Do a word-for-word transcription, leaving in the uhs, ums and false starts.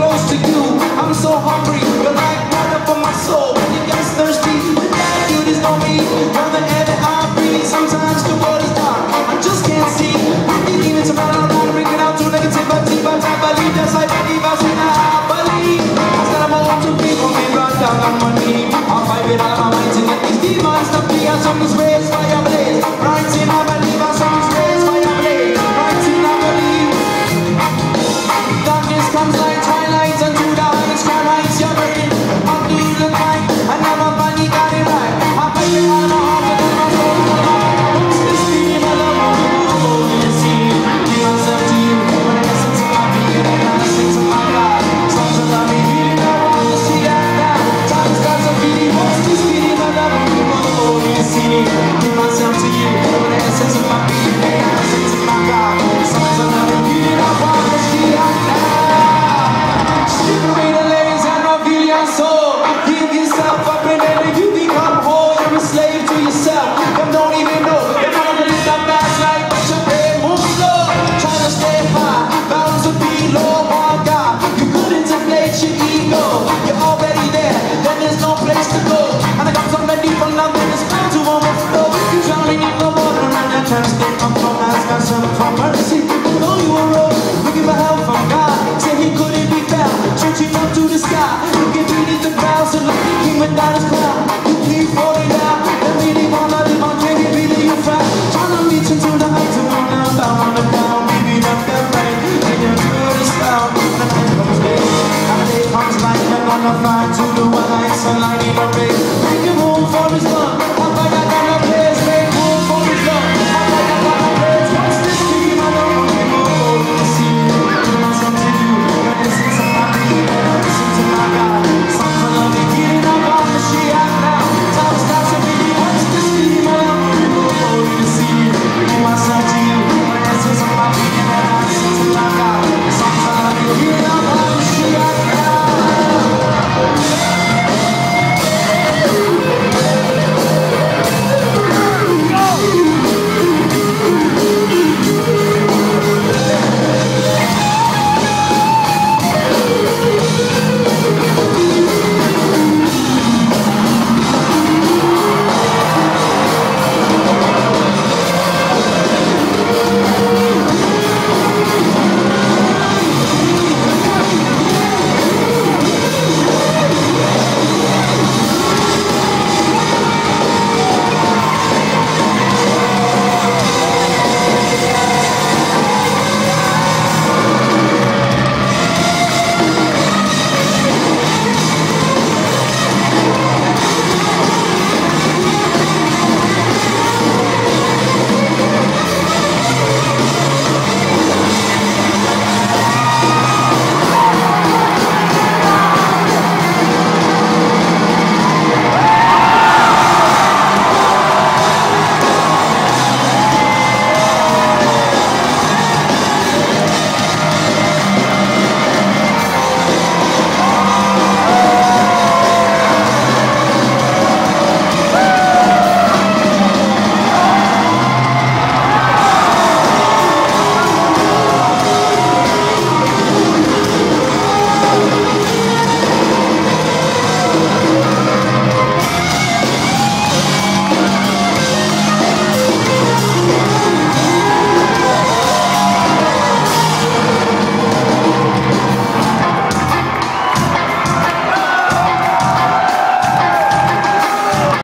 close to you. I'm so hungry, you're like water for my soul. When you get thirsty, without you there's no me. More than ever I breathe. Sometimes the world is dark, I just can't see. The demons around, around, bringing out too negativity. But I believe, yes I believe, I say I believe. I said I'm on to people, me run down on my knee. I'll fight with all my might to get these demons to flee. And some rays fire blaze. Right in I believe, and some rays fire blaze. Right in I believe. Darkness comes like twilight, and to the heights, cry heights, your brain. I'll do the fight, and never find you got it right. I fight with all my heart, and my soul, and my mind. What's this feeling I love? Oh, you see, give myself to you. When I listen to my beat, and I listen to my God. Songs that love me, feeling I want to see that now. Time starts to feeling, what's this feeling I love? Oh, you see, give myself to you. When I listen to my beat, and I listen to my God. Songs that love me, feeling I want to see that now. Strip away the layers and reveal your soul. Give yourself up and then you become whole. You're a slave to yourself. Them don't even know. They're not gonna live that fast life, but your brain moves slow. Trying to stay high, bound to be low. Oh God, you couldn't inflate your ego. You're already there, then there's no place to go. And I got somebody from nothing that's bound to overflow. You're drowning in the water and I can't stay from from ask myself for mercy. Know you were wrong, looking for help from God. Say he couldn't be found, searching up to the sky. Looking beneath the clouds and like the king without his crown. You keep falling down, then really wanna live on, can't get rid of your frown. Trying to reach into the heights and run down, down on the ground. Maybe not that right, and you're good as found. The night comes day, and the day comes light. They're gonna fly to the lights and light in the rain. Make him home for his love.